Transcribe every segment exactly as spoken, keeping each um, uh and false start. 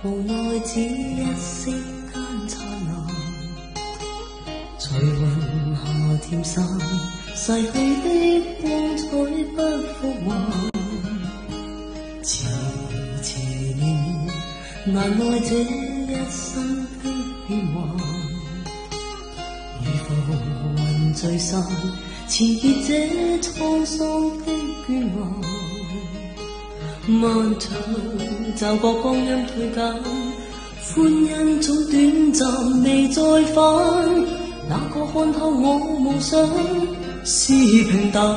無奈只一息間燦爛，隨雲霞漸散，逝去的光彩不復還。遲遲年年，難耐這一生的變幻。如浮雲聚散，纏結這滄桑的倦顏。漫長驟覺光陰退減，歡欣總短暫未再返。哪個看透我夢想是平淡？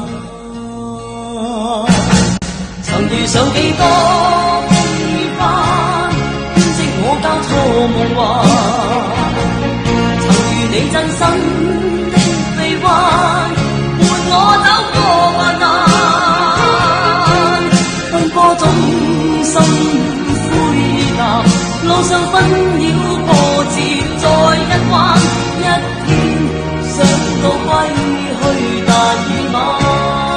曾遇上幾多風雨翻，編織我交錯夢幻。曾遇你真身的臂彎，伴我走過患難。波中心灰淡，路上紛擾波折再一彎，一天想到歸去但已晚。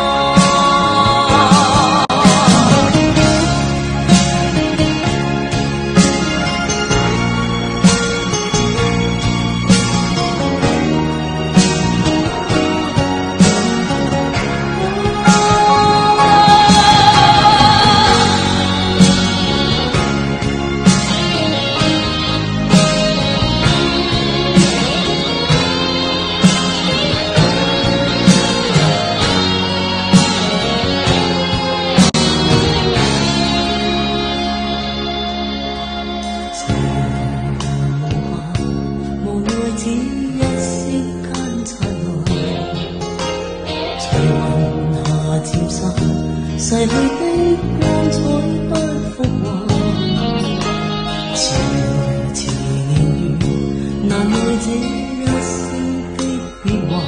逝去的光彩不復還，遲遲年月，難耐這一生的變幻。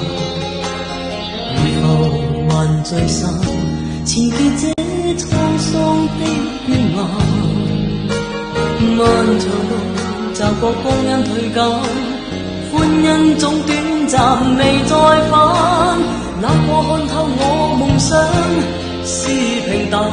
如浮雲聚散，纏結這滄桑的倦顏。漫長路驟覺光陰退減，歡欣總短暫未再返。哪個看透我夢想是平淡？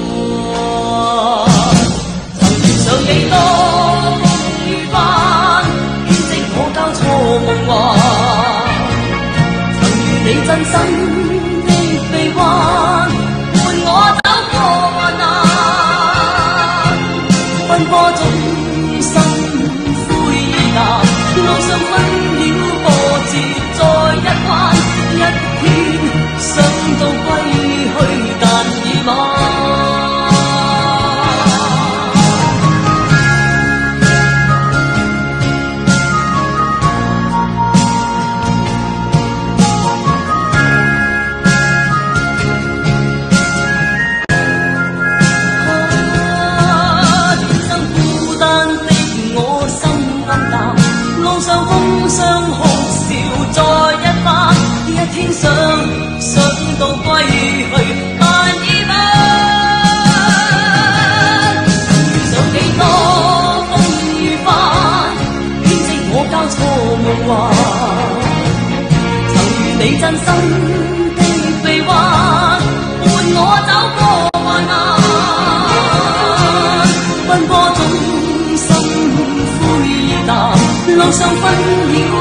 曾遇上幾多風雨翻，編織我交錯夢幻。曾遇你真身的臂彎，伴我走過患難。奔波中心灰淡，路上紛擾波折再一彎，一天想到歸去但已晚。啊，天生孤單的我心暗淡，路上風霜哭笑再一番，一天想想到歸去但已晚。遇上幾多風雨翻，編織我交錯夢幻。曾遇你真身的臂彎，伴我走過患難。奔波中心灰淡，路上紛擾